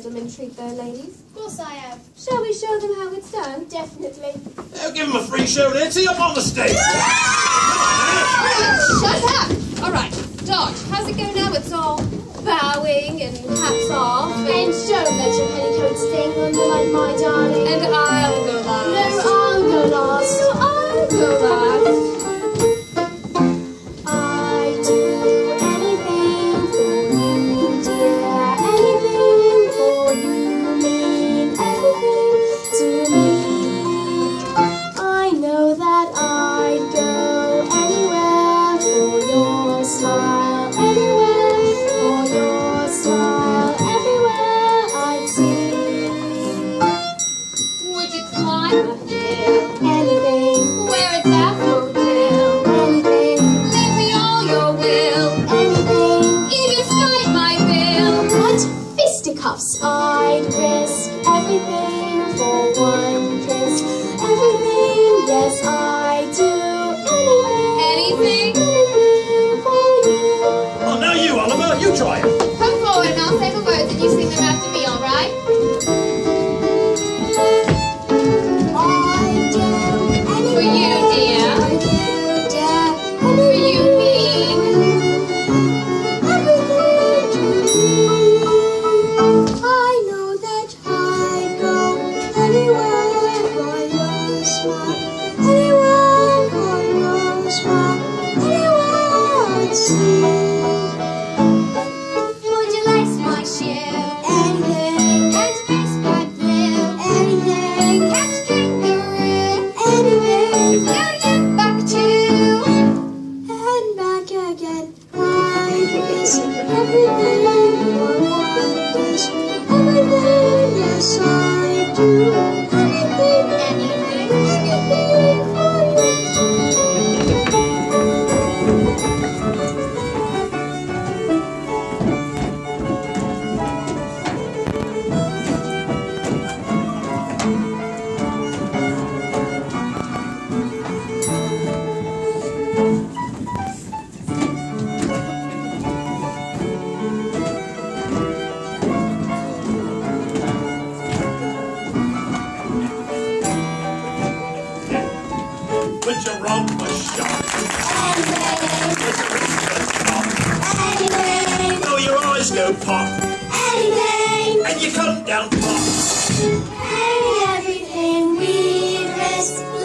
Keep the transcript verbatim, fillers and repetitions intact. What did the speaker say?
gentlemen treat their ladies? Of course I have. Shall we show them how it's done? Definitely. They'll give them a free show, Nancy, up on the stage. Shut up! All right, Dodge, how's it go now? It's all bowing and hats off. And, And don't let your petticoats sting under like my darling. and I'll go last. No, I'll go last. No, I'll go last. I do anything for you, dear. Anything for you mean everything to me. I know that I'd go anywhere for your smile. Anywhere for your smile. Everywhere I'd see. Would you climb a hill? Anything, Wear a daffodil? anything, Lend me all your will? anything. Even fight my bill? What fisticuffs I'd risk everything for one kiss. Everything, yes I do. Anything, Anything? anything for you. Oh, now you, Oliver, you try it. Come forward and I'll say the words and you sing them after me, all right? I do anything For you, dear. for you, dear. For you, mean. Everything to me. I know that I'd go anywhere for your smile. Anywhere for your smile. Anywhere I'd see. Would you lace my shoe? Anything, And kiss my blue? anything, Catch kangaroo? anything, Go you back too? and back again. I'd risk everything for one kiss. Everything, yes I do. Anything, Anything? anything for you. Would you rob a shop? Anything, Would you risk a stop? anything, Will your eyes go pop? anything, And you come down pop? any everything we'd risk.